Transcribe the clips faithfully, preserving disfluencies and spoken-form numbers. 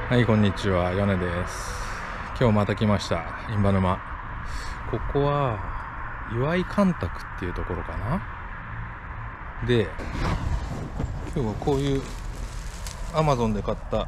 はい、こんにちは、ヨネです。今日また来ました、印旛沼。ここは岩井干拓っていうところかな。で、今日はこういうアマゾンで買った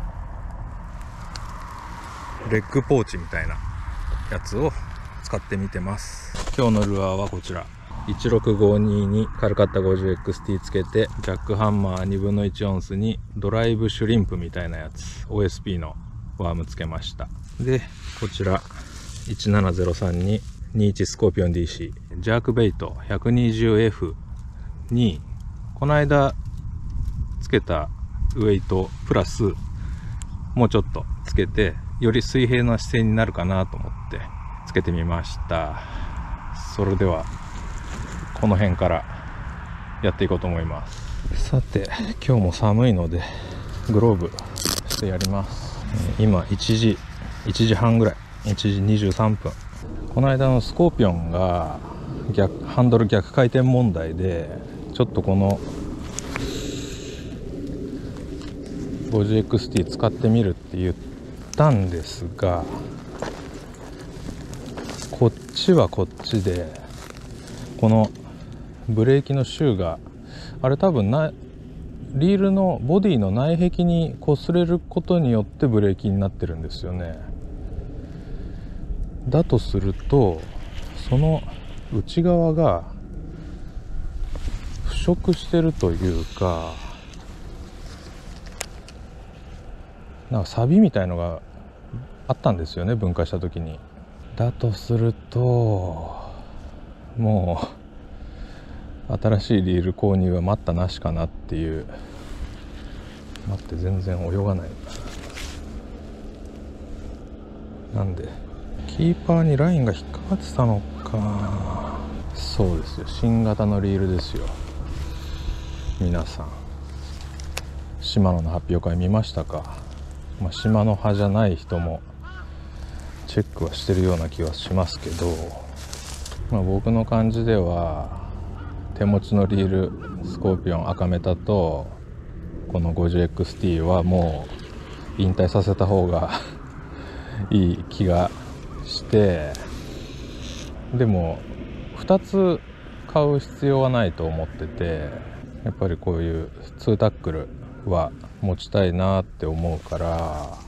レッグポーチみたいなやつを使ってみてます。今日のルアーはこちらいちろくごににカルカッタ ごじゅうエックスティー つけて、ジャックハンマーにぶんのいちオンスにドライブシュリンプみたいなやつ オーエスピー のワームつけました。でこちらいちななゼロさんににじゅういちスコーピオン ディーシー ジャークベイト ひゃくにじゅうエフ にこの間つけたウェイトプラスもうちょっとつけて、より水平な姿勢になるかなと思ってつけてみました。それではこの辺からやっていこうと思います。さて今日も寒いのでグローブしてやります。今いちじいちじはんぐらい、いちじにじゅうさんぷん。この間のスコーピオンが逆ハンドル逆回転問題で、ちょっとこの ごじゅうエックスティー 使ってみるって言ったんですが、こっちはこっちでこのブレーキのシューがあれ多分なリールのボディの内壁に擦れることによってブレーキになってるんですよね。だとするとその内側が腐食してるというか、なんか錆みたいのがあったんですよね、分解した時に。だとするともう新しいリール購入は待ったなしかなっていう。待って、全然泳がない。なんでキーパーにラインが引っかかってたのか。そうですよ、新型のリールですよ。皆さんシマノの発表会見ましたか。まあ、シマノ派じゃない人もチェックはしてるような気はしますけど、まあ、僕の感じでは手持ちのリールスコーピオン赤メタとこの ごじゅうエックスティー はもう引退させた方がいい気がして、でもふたつ買う必要はないと思ってて、やっぱりこういうツータックルは持ちたいなって思うから、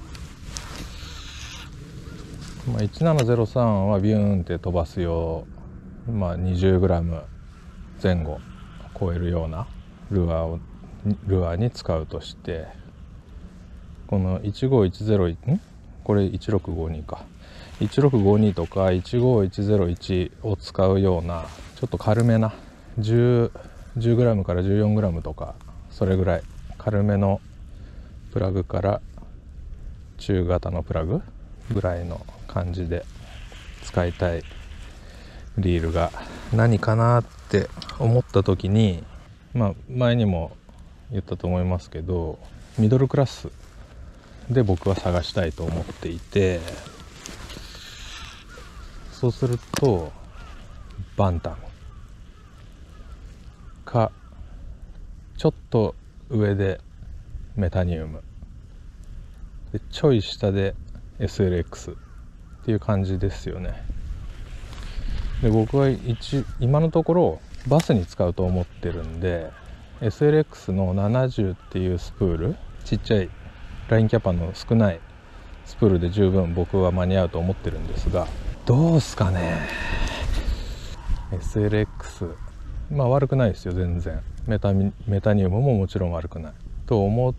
まあ、いちななゼロさんはビューンって飛ばすよう、まあ、にじゅうグラム 前後超えるようなルアーをルアーに使うとして、このいちごいちゼロいちんこれいちろくごにかいちろくごにとかいちごいちゼロいちを使うようなちょっと軽めな じゅうグラム から じゅうよんグラム とか、それぐらい軽めのプラグから中型のプラグぐらいの感じで使いたいリールが何かなって思った時に、まあ前にも言ったと思いますけど、ミドルクラスで僕は探したいと思っていて、そうするとバンタムかちょっと上でメタニウムでちょい下で エスエルエックス っていう感じですよね。で僕は一今のところバスに使うと思ってるんで エスエルエックス のななじゅうっていうスプール、ちっちゃいラインキャパの少ないスプールで十分僕は間に合うと思ってるんですが、どうすかね。 エスエルエックス まあ悪くないですよ、全然。メタミメタニウムももちろん悪くないと思って、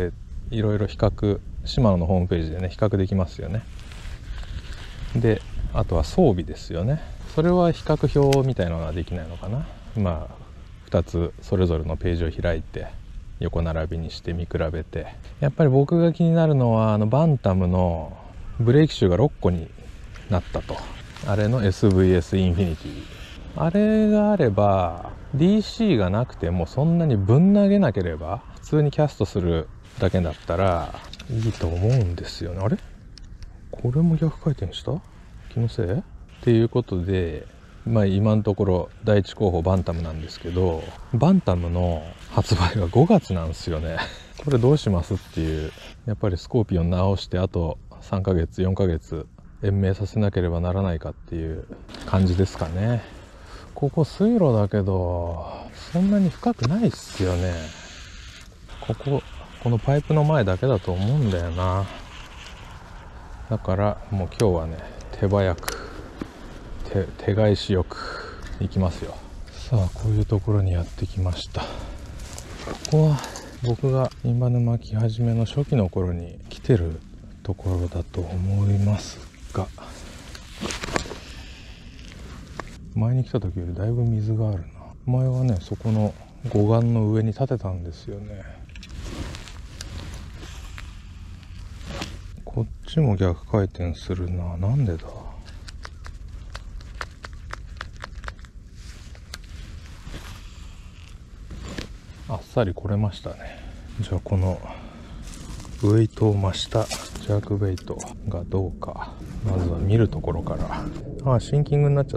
いろいろ比較シマノのホームページでね比較できますよね。であとは装備ですよね。それは比較表みたいなのができないのかな。まあふたつそれぞれのページを開いて横並びにして見比べて、やっぱり僕が気になるのはあのバンタムのブレーキシューがろっこになったと、あれの エスブイエス インフィニティ、あれがあれば ディーシー がなくてもそんなにぶん投げなければ普通にキャストするだけだったらいいと思うんですよね。あれこれも逆回転した？気のせい？っていうことで、まあ今のところ第一候補バンタムなんですけど、バンタムの発売がごがつなんですよね。 これどうしますっていう、やっぱりスコーピオン直してあとさんかげつよんかげつ延命させなければならないかっていう感じですかね。ここ水路だけどそんなに深くないっすよね。こここのパイプの前だけだと思うんだよな。だからもう今日はね、手早く 手, 手返しよく行きますよ。さあ、こういうところにやってきました。ここは僕が印旛沼来始めの初期の頃に来てるところだと思いますが、前に来た時よりだいぶ水があるな。前はね、そこの護岸の上に立てたんですよね。こっちも逆回転するな。なんでだ。あっさり来れましたね。じゃあこのウエイトを増したジャークベイトがどうか、まずは見るところから。ああ、シンキングになっちゃった。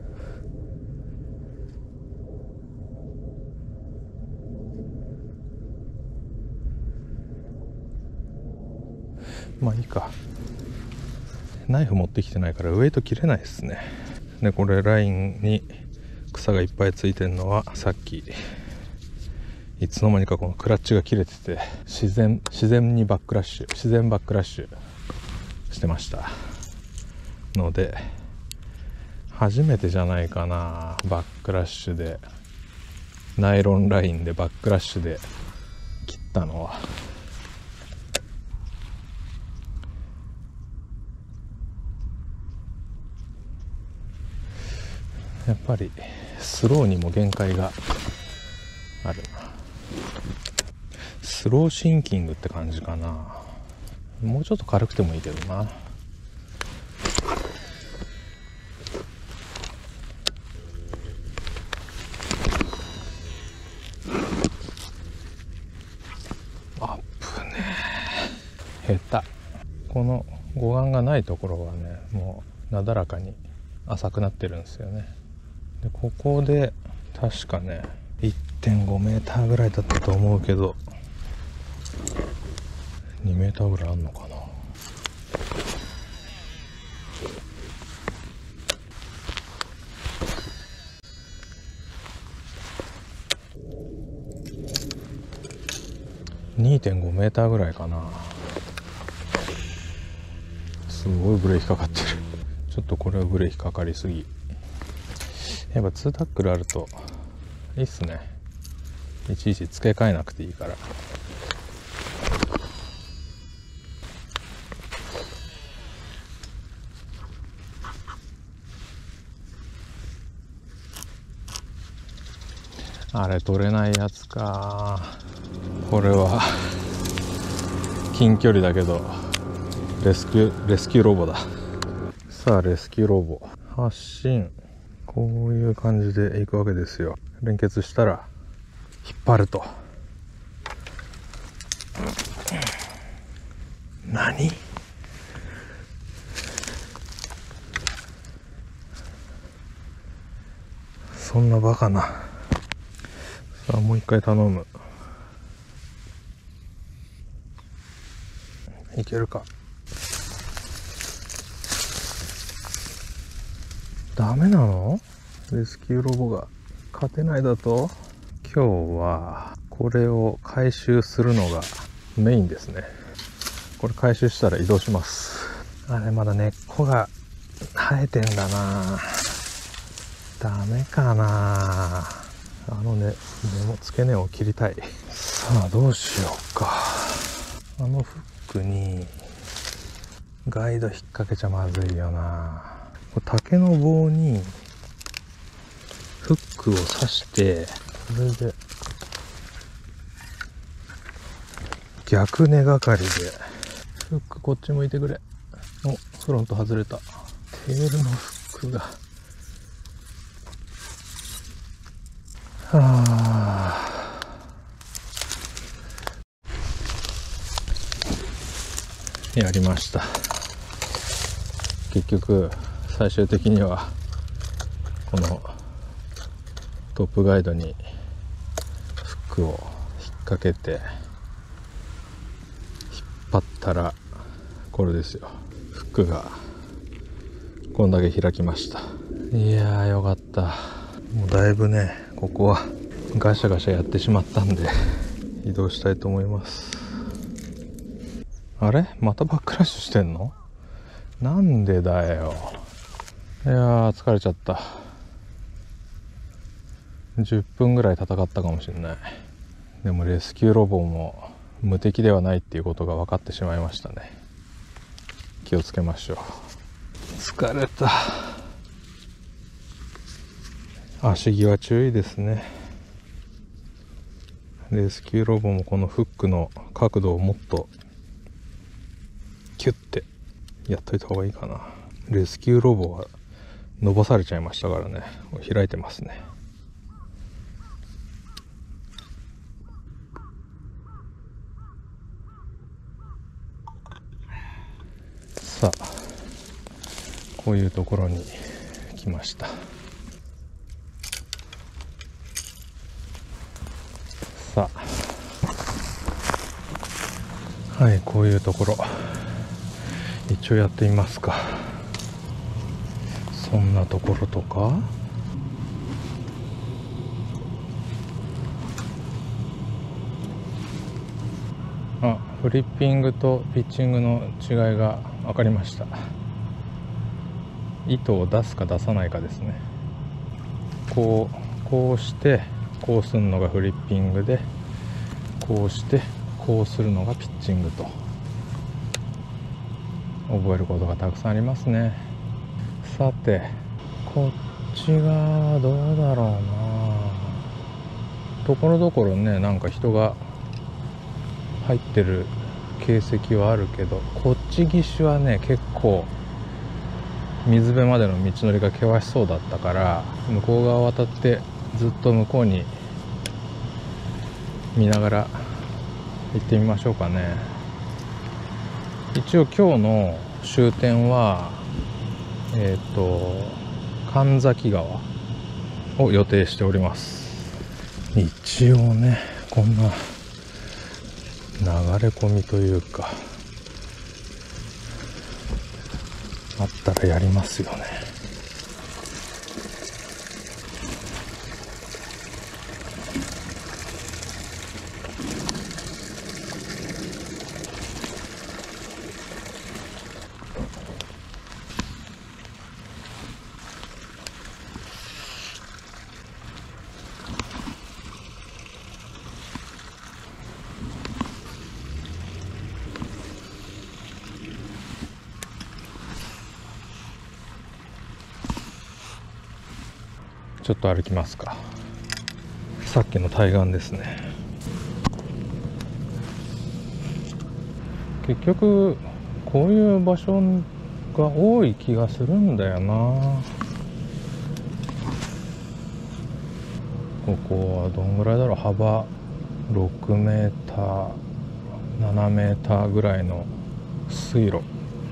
まあいいか。ナイフ持ってきてないからウエイト切れないですね。で、これラインに草がいっぱいついてるのは、さっきいつの間にかこのクラッチが切れてて、自然自然にバックラッシュ自然バックラッシュしてましたので、初めてじゃないかな、バックラッシュでナイロンラインでバックラッシュで切ったのは。やっぱりスローにも限界があるな。スローシンキングって感じかな。もうちょっと軽くてもいいけどな。あっぶねえ。下手。この護岸がないところはね、もうなだらかに浅くなってるんですよね。で、ここで確かね いってんごメーターぐらいだったと思うけど、にメーターぐらいあんのかな。にてんごメーターぐらいかな。すごいブレーキかかってる。ちょっとこれはブレーキかかりすぎ。やっぱツータックルあるといいっすね。いちいち付け替えなくていいから。あれ取れないやつか。これは近距離だけどレスキューレスキューロボだ。さあ、レスキューロボ発進。こういう感じでいくわけですよ。連結したら引っ張ると。何？そんなバカな。さあ、もう一回頼む。いけるか。ダメなの？レスキューロボが勝てないだと。今日はこれを回収するのがメインですね。これ回収したら移動します。あれまだ根っこが生えてんだな。ダメかな。あのね、根の付け根を切りたい。さあ、どうしようか。あのフックにガイド引っ掛けちゃまずいよな。竹の棒にフックを刺して、それで逆根がかりで、フックこっち向いてくれ。お、フロント外れた。テールのフックが、はあ、やりました。結局最終的にはこのトップガイドにフックを引っ掛けて張ったらこれですよ。フックがこんだけ開きました。いやーよかった。もうだいぶねここはガシャガシャやってしまったんで移動したいと思います。あれまたバックラッシュしてんの？なんでだよ。いやー疲れちゃった。じゅっぷんぐらい戦ったかもしれない。でもレスキューロボも無敵ではないっていうことが分かってしまいましたね。気をつけましょう。疲れた。足際注意ですね。レスキューロボもこのフックの角度をもっとキュッてやっといた方がいいかな。レスキューロボは伸ばされちゃいましたからね。開いてますね。さあこういうところに来ました。さあはいこういうところ一応やってみますか。そんなところとかあフリッピングとピッチングの違いが分かりました。糸を出すか出さないかですね。こうこうしてこうするのがフリッピングで、こうしてこうするのがピッチングと覚えることがたくさんありますね。さてこっち側どうだろうな。ところどころねなんか人が入ってる形跡はあるけど、こっち岸はね結構水辺までの道のりが険しそうだったから、向こう側を渡ってずっと向こうに見ながら行ってみましょうかね。一応今日の終点はえっと神崎川を予定しております。一応ねこんな流れ込みというかあったらやりますよね。ちょっと歩きますか。さっきの対岸ですね。結局こういう場所が多い気がするんだよな。ここはどんぐらいだろう。幅ろくメーターななメーターぐらいの水路。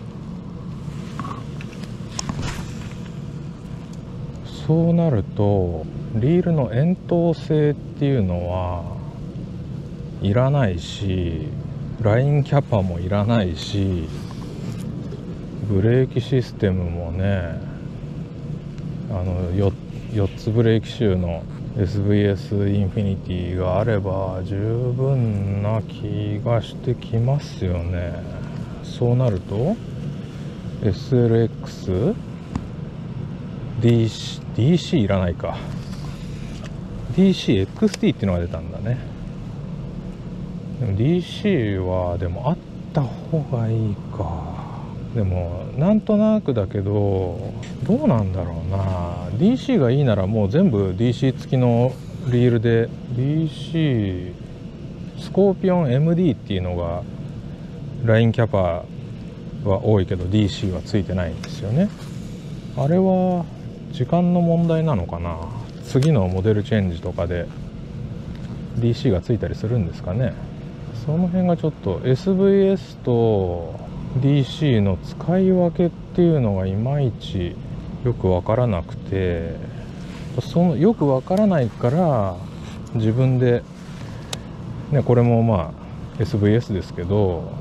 そうなるとリールの円筒性っていうのはいらないし、ラインキャパもいらないし、ブレーキシステムもねあの 4, よっつブレーキシューの エスブイエス インフィニティがあれば十分な気がしてきますよね。そうなると エスエルエックス、ディーシー、ディーシー いらないか。 ディーシーエックスティー っていうのが出たんだね。でも ディーシー はでもあった方がいいか。でもなんとなくだけどどうなんだろうな。 ディーシー がいいならもう全部 ディーシー 付きのリールで ディーシー スコーピオン エムディー っていうのがラインキャパは多いけど ディーシー は付いてないんですよね。あれは時間の問題なのかな。次のモデルチェンジとかで ディーシー がついたりするんですかね。その辺がちょっと エスブイエス と ディーシー の使い分けっていうのがいまいちよくわからなくて、そのよくわからないから自分でね、これもまあ エスブイエス ですけど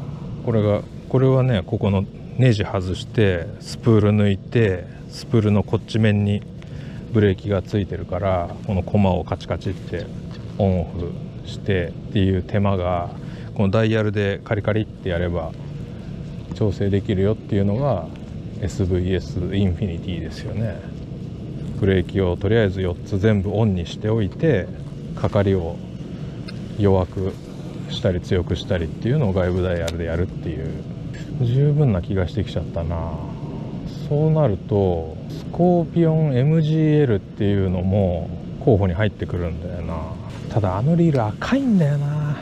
これがこれはね、ここのネジ外してスプール抜いて、スプールのこっち面にブレーキがついてるから、このコマをカチカチってオンオフしてっていう手間が、このダイヤルでカリカリってやれば調整できるよっていうのが エスブイエス インフィニティですよね。ブレーキをとりあえずよっつ全部オンにしておいて、かかりを弱くしたり強くしたりっていうのを外部ダイヤルでやるっていう、十分な気がしてきちゃったな。そうなるとスコーピオン エムジーエル っていうのも候補に入ってくるんだよな。ただあのリール赤いんだよな。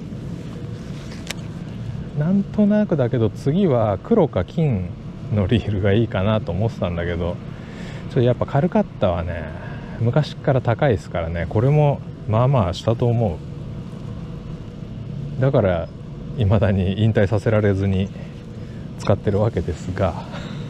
なんとなくだけど次は黒か金のリールがいいかなと思ってたんだけど、ちょっとやっぱカルカッタはね、昔から高いですからね。これもまあまあしたと思う。だから未だに引退させられずに使ってるわけですが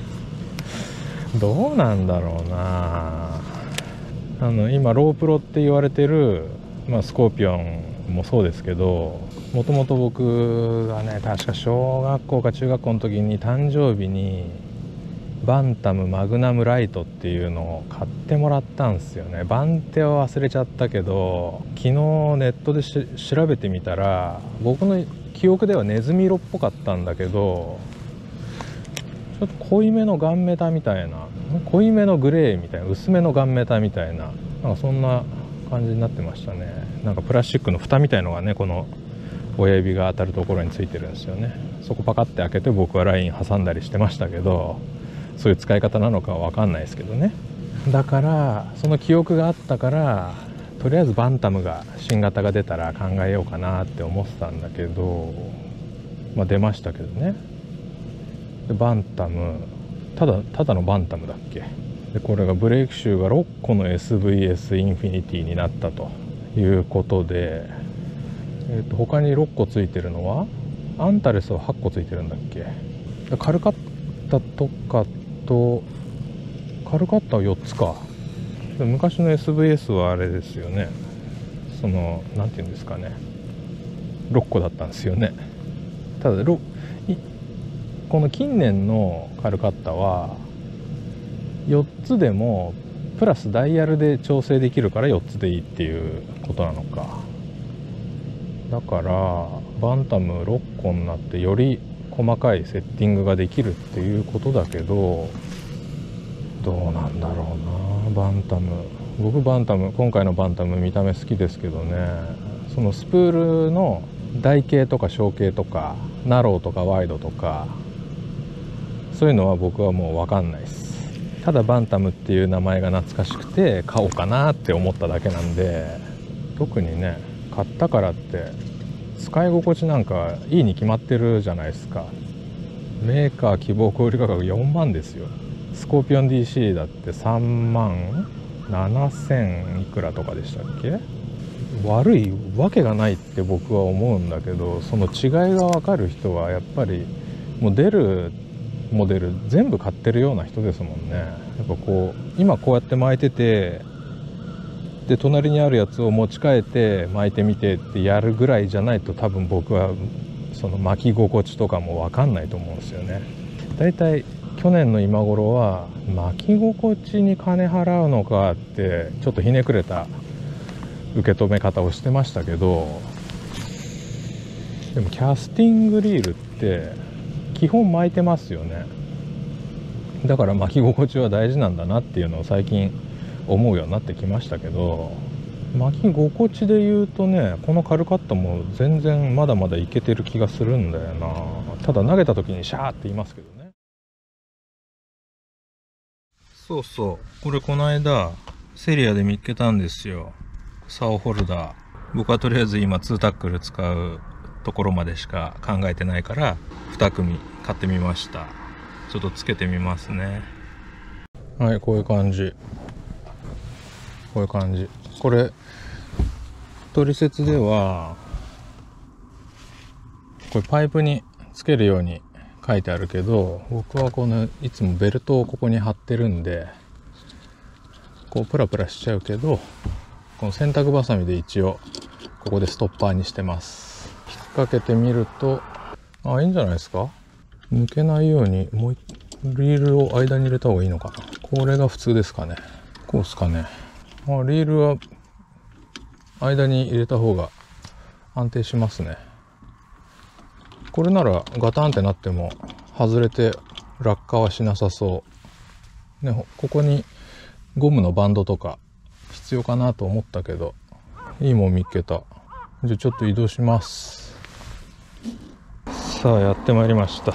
どうなんだろうな。あの今ロープロって言われてる、まあ、スコーピオンもそうですけど、もともと僕がね、確か小学校か中学校の時に誕生日にバンタムマグナムライトっていうのを買ってもらったんですよね。番手は忘れちゃったけど、昨日ネットでし調べてみたら、僕の記憶ではネズミ色っぽかったんだけど、ちょっと濃いめのガンメタみたいな、濃いめのグレーみたいな、薄めのガンメタみたいな、なんかそんな感じになってましたね。なんかプラスチックの蓋みたいのがね、この親指が当たるところについてるんですよね。そこパカッて開けて僕はライン挟んだりしてましたけど、そういう使い方なのかは分かんないですけどね。だからその記憶があったから、とりあえずバンタムが新型が出たら考えようかなって思ってたんだけど、まあ出ましたけどね。でバンタム、ただただのバンタムだっけ。でこれがブレーキシューがろっこの エスブイエス インフィニティになったということで、えー、と他にろっこついてるのはアンタレスははっこついてるんだっけ。カルカッタとかとカルカッタはよっつか。で昔の エスブイエス はあれですよね、そのなんていうんですかね、ろっこだったんですよね。ただろこの近年のカルカッタはよっつでもプラスダイヤルで調整できるからよっつでいいっていうことなのか。だからバンタムろっこになってより細かいセッティングができるっていうことだけど、どうなんだろうな。バンタム、僕バンタム今回のバンタム見た目好きですけどね、そのスプールの台形とか小径とかナローとかワイドとかそういうのは僕はもう分かんないです。ただバンタムっていう名前が懐かしくて買おうかなって思っただけなんで、特にね買ったからって使い心地なんかいいに決まってるじゃないですか。メーカー希望小売価格よんまんですよ。スコーピオン ディーシー だってさんまんななせんいくらとかでしたっけ。悪いわけがないって僕は思うんだけど、その違いが分かる人はやっぱりもう出るモデル全部買ってるような人ですもんね。やっぱこう今こうやって巻いてて、で隣にあるやつを持ち替えて巻いてみてってやるぐらいじゃないと、多分僕はその巻き心地とかも分かんないと思うんですよね。だいたい去年の今頃は巻き心地に金払うのかってちょっとひねくれた受け止め方をしてましたけど、でもキャスティングリールって基本巻いてますよね。だから巻き心地は大事なんだなっていうのを最近思うようになってきましたけど、巻き心地で言うとね、このカルカッタも全然まだまだいけてる気がするんだよな。ただ投げた時にシャーって言いますけどね。そうそう、これこの間セリアで見っけたんですよ、サオホルダー。僕はとりあえず今ツータックル使うところまでしか考えてないからに組買ってみました。ちょっとつけてみますね。はい、こういう感じ、こういう感じ。これ取説ではこれパイプにつけるように書いてあるけど、僕はこのいつもベルトをここに貼ってるんでこうプラプラしちゃうけど、この洗濯バサミで一応ここでストッパーにしてます。引っ掛けてみるとあ、いいんじゃないですか。抜けないようにもう一リールを間に入れた方がいいのかな。これが普通ですかね。こうですかね。あ、リールは間に入れた方が安定しますね。これならガタンってなっても外れて落下はしなさそうね。ここにゴムのバンドとか必要かなと思ったけど、いいもん見っけた。じゃあちょっと移動します。さあやってまいりました。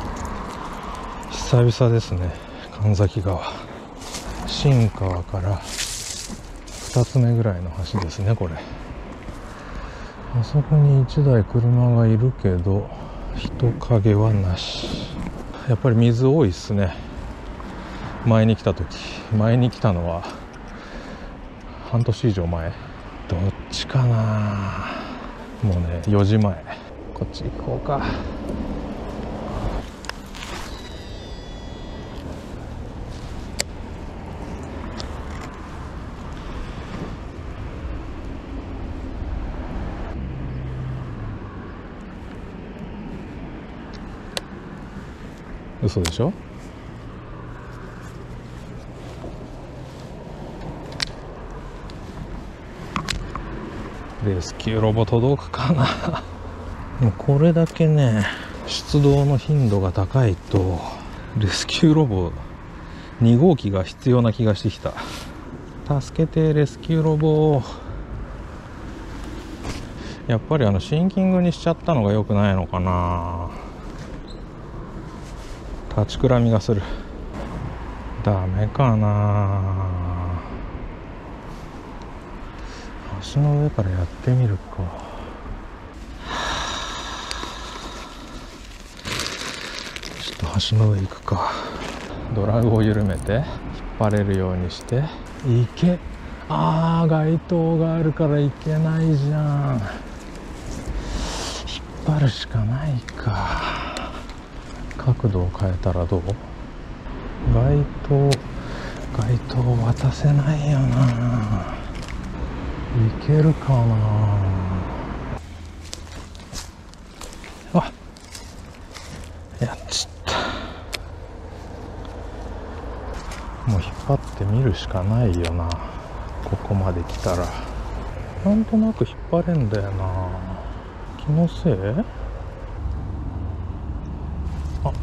久々ですね。神崎川、新川からふたつめぐらいの橋ですね。これあそこにいちだい車がいるけど人影はなし。やっぱり水多いっすね。前に来た時前に来たのは半年以上前。どっちかな。もうねよじまえ。こっち行こうか。嘘でしょ。レスキューロボ届くかな。もうこれだけね出動の頻度が高いとレスキューロボに号機が必要な気がしてきた。助けてレスキューロボ。やっぱりあのシンキングにしちゃったのが良くないのかな。立ちくらみがする。ダメかな。橋の上からやってみるか。ちょっと橋の上行くか。ドラグを緩めて引っ張れるようにしていけ。あー街灯があるからいけないじゃん。引っ張るしかないか。角度を変えたらどう。街灯街灯渡せないよな。いけるかな。あ、やっちった。もう引っ張ってみるしかないよな。ここまで来たらなんとなく引っ張れんだよな。気のせい。あ、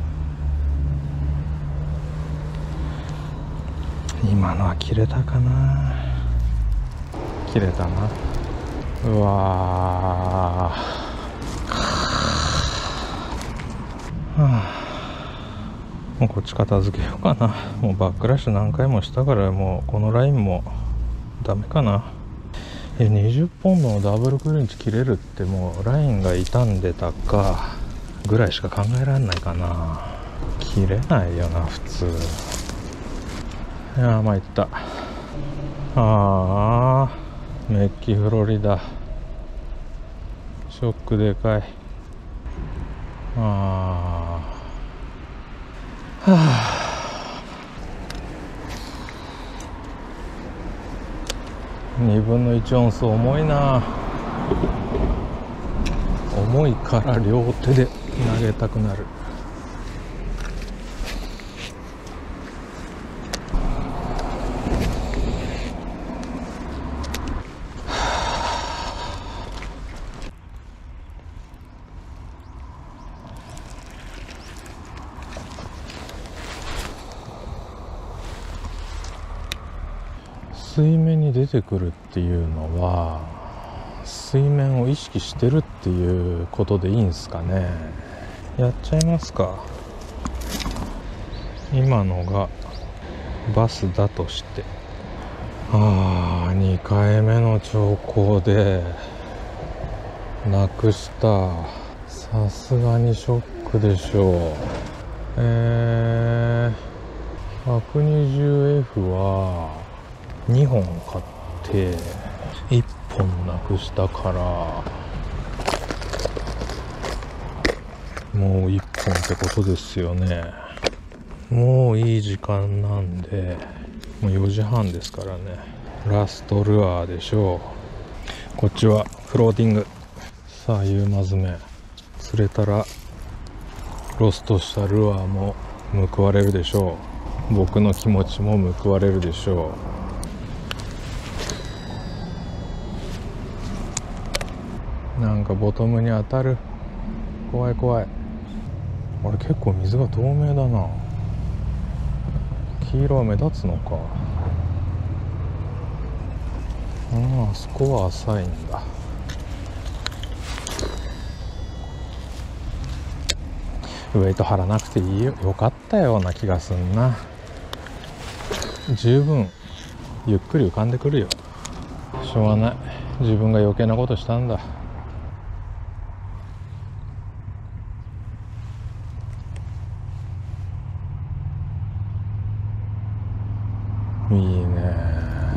今のは切れたかな。切れたな。うわー、はあ、もうこっち片付けようかな。もうバックラッシュ何回もしたからもうこのラインもダメかな。えにじゅっポンドのダブルクルンチ切れるってもうラインが傷んでたかぐらいしか考えられないかな。切れないよな普通。いやー参った。あーメッキフロリダショックでかい。あーはあにぶんのいちオンス重いな。重いから両手で投げたくなる。水面に出てくるっていうのは水面を意識してるっていうことでいいんすかね。やっちゃいますか。今のがバスだとして、ああにかいめの兆候でなくした。さすがにショックでしょう。えー、ひゃくにじゅうエフ はにほん買っていっぽんなくしたからもういっぽんってことですよね。もういい時間なんでもうよじはんですからね。ラストルアーでしょう。こっちはフローティング。さあ夕間詰め釣れたらロストしたルアーも報われるでしょう。僕の気持ちも報われるでしょう。なんかボトムに当たる。怖い怖い。あれ結構水が透明だな。黄色は目立つのか。うん、あそこは浅いんだ。ウェイト張らなくていいよ、よかったような気がすんな。十分ゆっくり浮かんでくるよ。しょうがない、自分が余計なことしたんだ。いいね。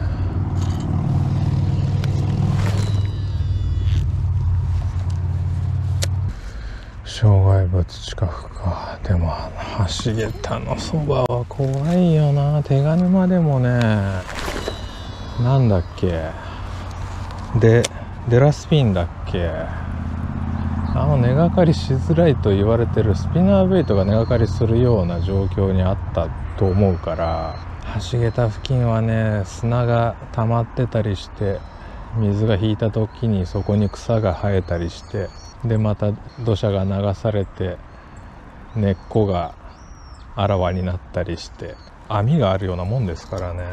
障害物近くか。でも橋桁のそばは怖いよな。手賀沼でもね、なんだっけ、でデラスピンだっけ、あの根がかりしづらいと言われてるスピナーベイトが根がかりするような状況にあったと思うから、橋桁付近はね、砂が溜まってたりして、水が引いた時にそこに草が生えたりして、でまた土砂が流されて根っこがあらわになったりして、網があるようなもんですからね。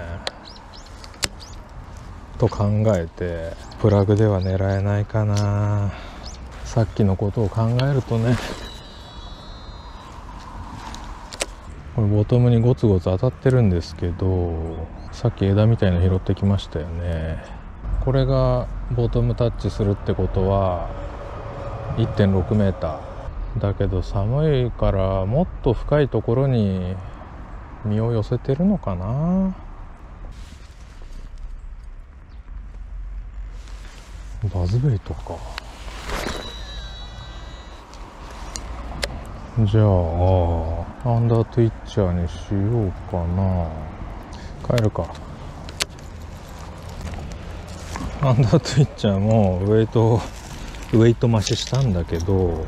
と考えてプラグでは狙えないかな。さっきのことを考えるとね。これボトムにゴツゴツ当たってるんですけど、さっき枝みたいの拾ってきましたよね。これがボトムタッチするってことは いってんろくメーターだけど、寒いからもっと深いところに身を寄せてるのかな。バズベイトか。じゃあアンダートイッチャーにしようかな。帰るか。アンダートイッチャーもウェイトウェイト増ししたんだけど、う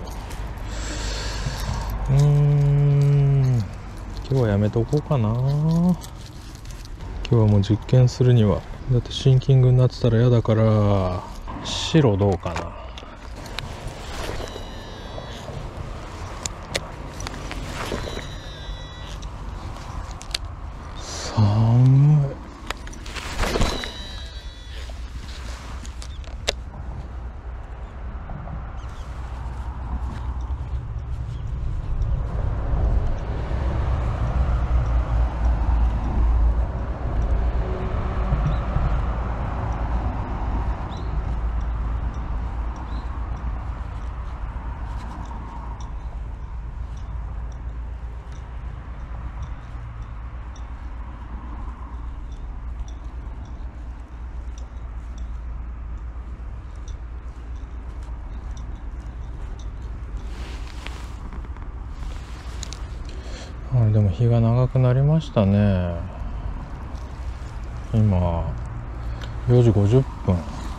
ーん今日はやめとこうかな。今日はもう実験するには、だってシンキングになってたら嫌だから、白どうかな。寒い。あ、でも日が長くなりましたね。今よじごじゅっぷん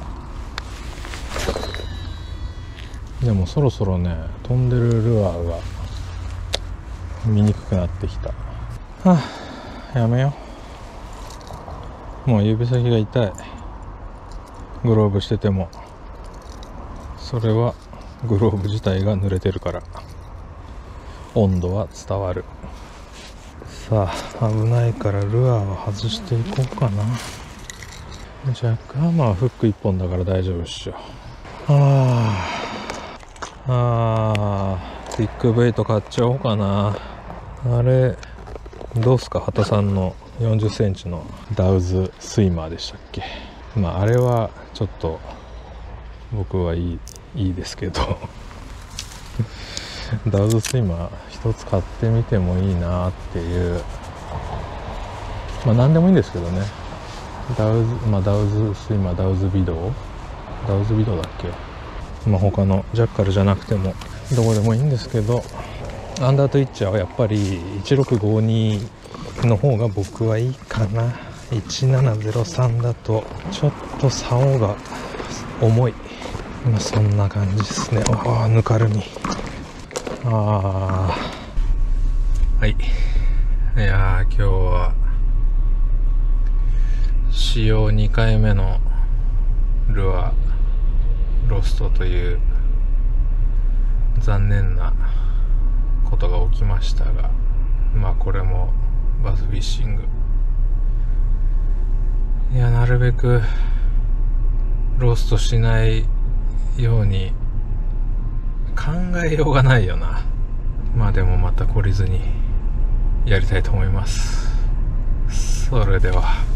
でもそろそろね、飛んでるルアーが見にくくなってきた。はあ、やめよう。もう指先が痛い。グローブしてても。それはグローブ自体が濡れてるから。温度は伝わる。さあ危ないからルアーは外していこうかな。ジャックハマーはフックいっぽんだから大丈夫っしょ。はああービッグベイト買っちゃおうかな。あれどうすか、畑さんのよんじゅっセンチのダウズスイマーでしたっけ。まああれはちょっと僕はいいいいですけどダウズスイマー一つ買ってみてもいいなっていう。まあ何でもいいんですけどね。ダウズ、まあダウズスイマー、ダウズビドウダウズビドウだっけ。まあ他のジャッカルじゃなくてもどこでもいいんですけど、アンダートイッチャーはやっぱりいちろくごにの方が僕はいいかな。いちななゼロさんだとちょっと竿が重い。 まあそんな感じですね。ああ、ぬかるみ。ああ、はい。いやー、今日は使用にかいめのルアーロストという残念なことが起きましたが、まあこれもバスフィッシング。いや、なるべくロストしないように考えようがないよな。まあでもまた懲りずにやりたいと思います。それでは。